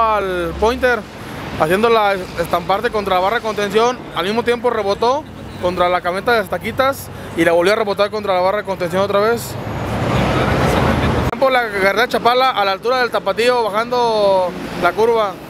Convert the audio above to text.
al pointer haciendo la estamparte contra la barra de contención, al mismo tiempo rebotó contra la camioneta de las taquitas y la volvió a rebotar contra la barra de contención otra vez. La carretera Chapala a la altura del Tapatío bajando la curva.